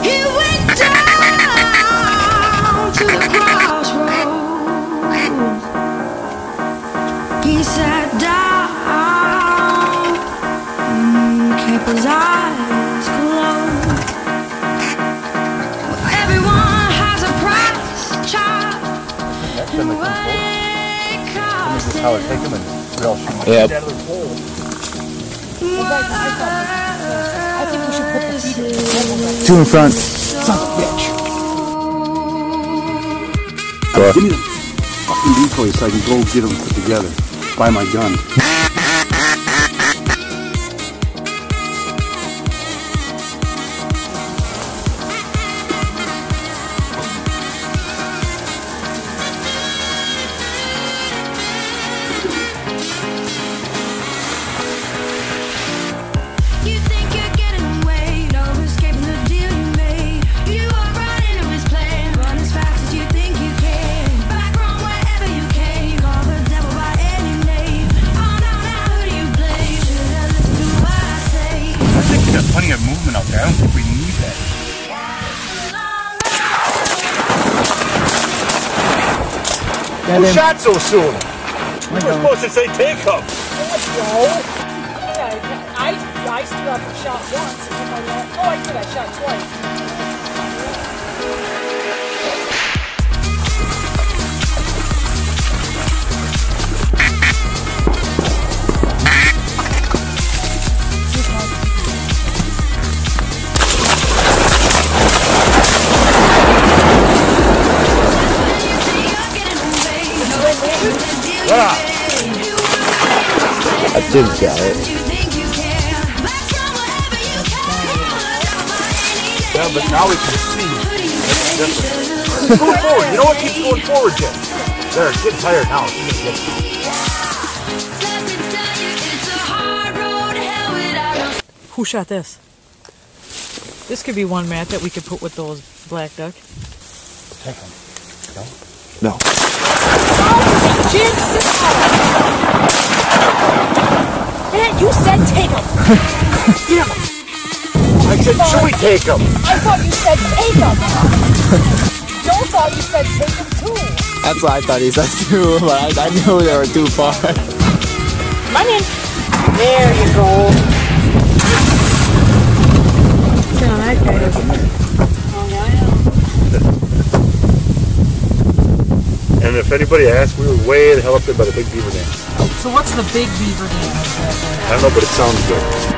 He went down to the crossroads. He sat down, kept his eyes closed. Everyone has a price, child. And what it costs. This is how I take them and they'll shoot out of the hole. I think we should put the feet in. Two in front. Son of a bitch. Give me the fucking decoys so I can go get them put together. Buy my gun. Plenty of movement out there. I don't think we need that. Who shot so soon? You were supposed to say take them. I stood up and shot once. And then I did. I shot twice. I did get it. Yeah, but now we can see. That's different. Going forward. You know what? Keep going forward, Jen. There, it's getting tired now. Who shot this? This could be one mat that we could put with those black duck. Take them. No. Man, you said take them. Yeah. I said, should we take them? I thought you said take them. Joe thought you said take them too. That's what I thought he said too, but I knew they were too far. Come on in. There you go. And if anybody asks, we were way the hell up there by the big beaver dam. So what's the big beaver dam? I don't know, but it sounds good.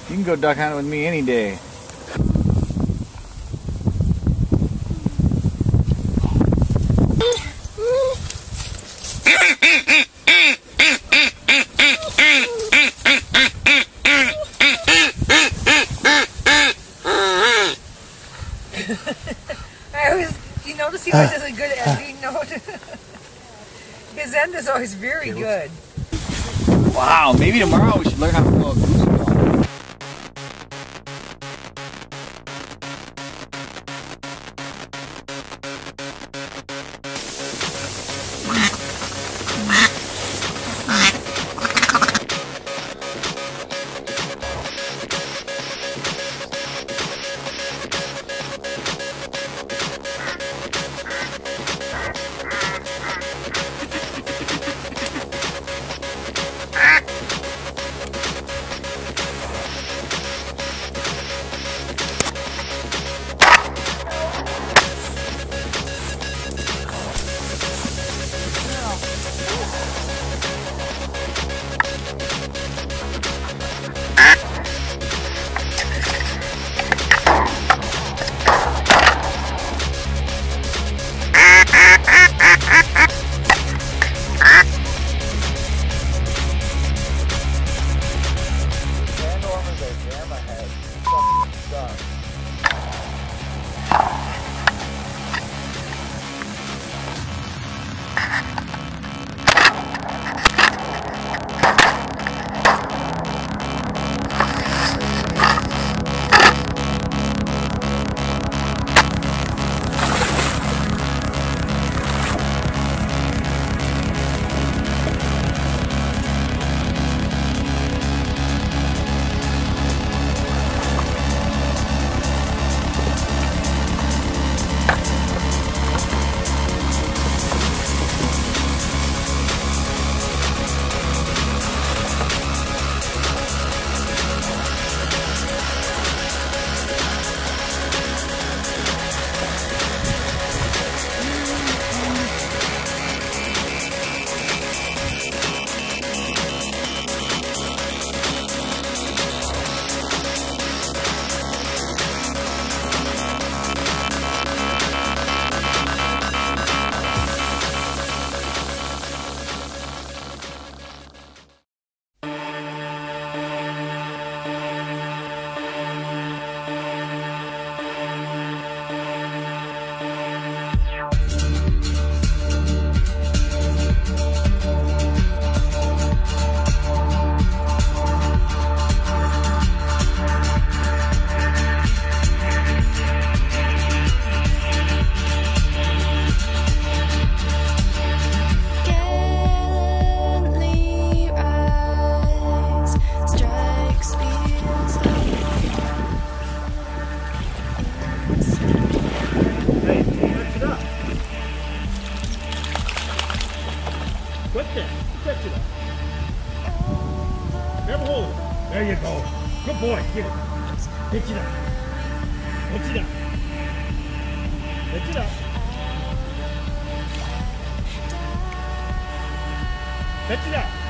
You can go duck hunting with me any day. You notice he always has a good ending note. His end is always very good. Wow, maybe tomorrow we should learn how to throw a goose ball. There you go. Good boy. Get it. Pitch it up. Pitch it up. Pitch it up. Pitch it up.